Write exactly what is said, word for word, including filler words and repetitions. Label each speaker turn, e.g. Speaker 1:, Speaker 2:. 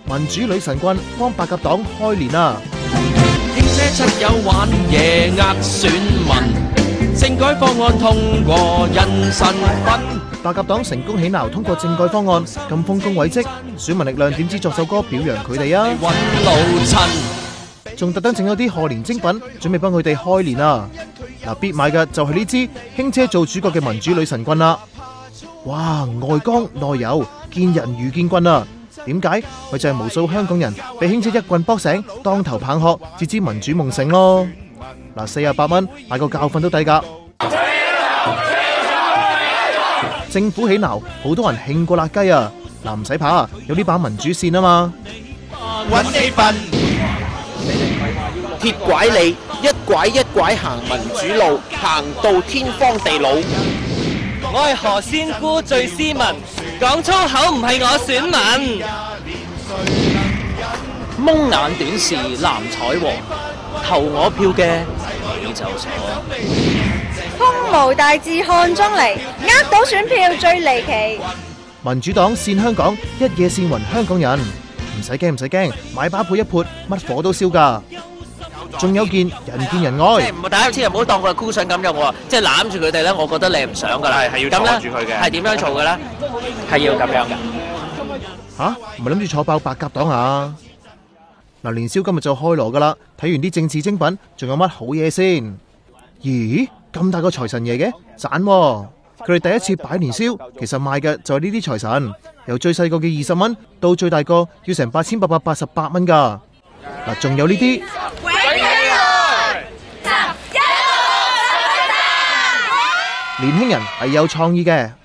Speaker 1: 民主女神棍幫白鴿黨開年啊！
Speaker 2: 輕車七友玩嘢呃選民，政改方案通過人神分。
Speaker 1: 白鴿黨成功起錨通過政改方案，咁豐功偉績，選民力量點知作首歌表揚佢哋啊！
Speaker 2: 揾老襯，
Speaker 1: 仲特登整咗啲賀年精品，準備幫佢哋開年啊！嗱，必買嘅就係呢支輕車做主角嘅民主女神棍啦！哇，外剛內柔，見人如見棍啊！點解？咪就係無數香港人被輕車一棍卜醒，當頭棒喝，直至民主夢醒咯！嗱，四十八蚊買個教訓都抵㗎。政府起錨，好多人興過辣雞啊！嗱，唔使怕，有呢把民主線啊嘛！
Speaker 2: 揾你笨，
Speaker 3: 鐵拐李，一拐一拐行民主路，行到天荒地老。
Speaker 4: 我係何仙姑最斯文，講粗口唔係我選民。
Speaker 3: 蒙眼短視藍彩和，投我票嘅你就傻。
Speaker 5: 風無大志漢中嚟，呃到選票最離奇。
Speaker 1: 民主黨煽香港，一夜煽暈香港人，唔使驚唔使驚，買把潑一潑，乜火都燒㗎。仲有件人見人愛，
Speaker 3: 即係唔大家千祈唔好當佢係箍筍咁用喎，即係攬住佢哋咧，我覺得你唔想㗎啦，係要坐住佢嘅。係點樣做嘅咧？係要咁樣嘅。
Speaker 1: 吓？唔係諗住坐爆白鴿黨啊？嗱，年宵今日就開鑼㗎啦，睇完啲政治精品，仲有乜好嘢先？咦？咁大個財神爺嘅，賺喎！佢哋第一次擺年宵，其實賣嘅就係呢啲財神，由最細個嘅二十蚊，到最大個要成八千八百八十八蚊㗎。嗱，仲有呢啲。年輕人係有創意嘅。